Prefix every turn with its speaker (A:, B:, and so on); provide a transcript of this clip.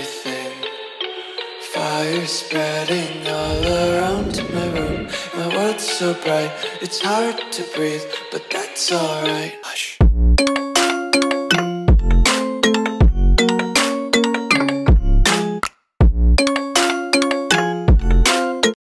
A: everything. Fire spreading all around my room. My world's so bright, it's hard to breathe, but that's alright.